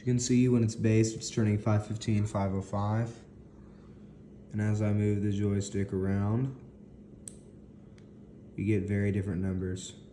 you can see, when it's based, it's turning 515, 505. And as I move the joystick around, you get very different numbers.